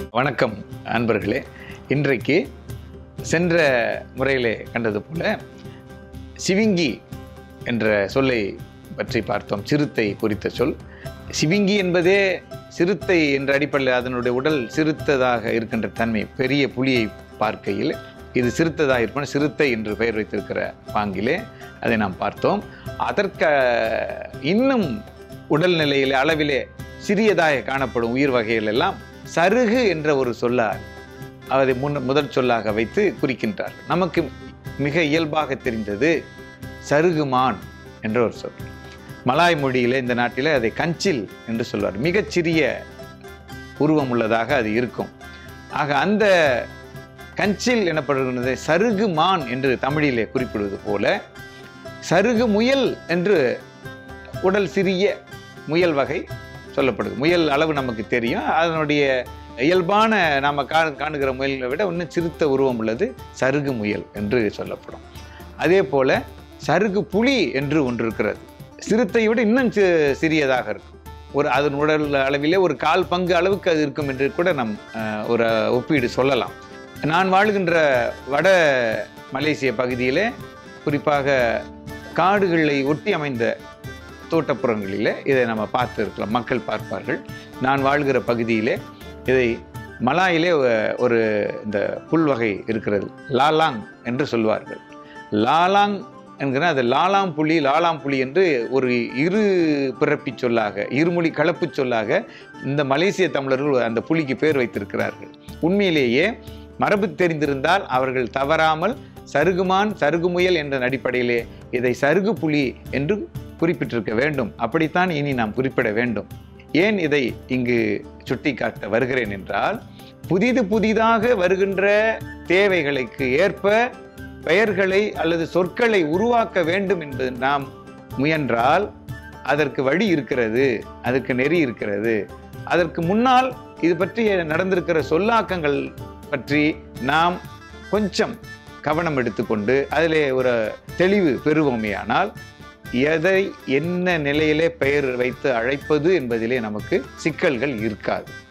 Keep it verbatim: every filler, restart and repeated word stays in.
வணக்கம் அன்பர்களே. இன்றைக்கு சென்ற முறையிலே கண்டது போல சிவிங்கி என்ற சொல்லை பற்றி பார்த்தோம். சிறுத்தை குறித்த சொல். சிவிங்கி என்பதே சிறுத்தை என்ற அடிப்படையில் அதனுடைய உடல் சிறுத்ததாக இருக்கின்ற தன்மை. பெரிய புலியை பார்க்கையில் இது சிறுத்ததாக இருப்பன சிறுத்தை என்று பெயர் வைத்திருக்கிற பாங்கிலே அதை நாம் பார்த்தோம். அதற்கு இன்னும் உடல்நிலையிலே அளவிலே சிறியதாக காணப்படும் உயிர் வகைகள் எல்லாம் சருகு என்ற ஒரு சொல்லால் அதை முன் முதல் சொல்லாக வைத்து குறிக்கின்றார். நமக்கு மிக இயல்பாக தெரிந்தது சருகுமான் என்ற ஒரு சொல். மலாய் மொழியிலே இந்த நாட்டில் அதை கஞ்சில் என்று சொல்வார். மிகச்சிறிய உருவம் உள்ளதாக அது இருக்கும். ஆக அந்த கஞ்சில் எனப்படுகின்றதை சருகுமான் என்று தமிழிலே குறிப்பிடுவது போல சருகு முயல் என்று உடல் சிறிய முயல் வகை சொல்லப்படுது. முயல் அளவு நமக்கு தெரியும். அதனுடைய இயல்பான நாம் கா காணுகிற முயலை விட இன்னும் சிறுத்த உருவம் உள்ளது சருகு முயல் என்று சொல்லப்படும். அதே போல சருகு புலி என்று ஒன்று இருக்கிறது. சிறுத்தை விட இன்னும் சிறியதாக இருக்கும். ஒரு அதன் உடல் அளவிலே ஒரு கால் பங்கு அளவுக்கு அது இருக்கும் என்று கூட நம் ஒரு ஒப்பீடு சொல்லலாம். நான் வாழ்கின்ற வட மலேசிய பகுதியிலே குறிப்பாக காடுகளை ஒட்டி அமைந்த தோட்டப்புறங்களிலே இதை நம்ம பார்த்து இருக்கலாம். மக்கள் பார்ப்பார்கள். நான் வாழ்கிற பகுதியிலே இதை மலாயிலே ஒரு இந்த புல் வகை இருக்கிறது. லாலாங் என்று சொல்வார்கள். லாலாங் என்கிற அது லாலாம் புலி லாலாம் புலி என்று ஒரு இரு பிறப்பி சொல்லாக இருமொழி கலப்பு சொல்லாக இந்த மலேசிய தமிழர்கள் அந்த புலிக்கு பேர் வைத்திருக்கிறார்கள். உண்மையிலேயே மரபு தெரிந்திருந்தால் அவர்கள் தவறாமல் சருகுமான் சருகுமுயல் என்ற அடிப்படையிலே இதை சருகு புலி என்று குறிப்பிட்டிருக்க வேண்டும். அப்படித்தான் இனி நாம் குறிப்பிட வேண்டும். ஏன் இதை இங்கு சுட்டி காட்ட வருகிறேன் என்றால், புதிது புதிதாக வருகின்ற தேவைகளுக்கு ஏற்ப பெயர்களை அல்லது சொற்களை உருவாக்க வேண்டும் என்பது நாம் முயன்றால் அதற்கு வழி இருக்கிறது, அதற்கு நெறி இருக்கிறது. அதற்கு முன்னால் இது பற்றி நடந்திருக்கிற சொல்லாக்கங்கள் பற்றி நாம் கொஞ்சம் கவனம் எடுத்துக்கொண்டு அதிலே ஒரு தெளிவு பெறுவோமேயானால் எதை என்ன நிலையிலே பெயர் வைத்து அழைப்பது என்பதிலே நமக்கு சிக்கல்கள் இருக்காது.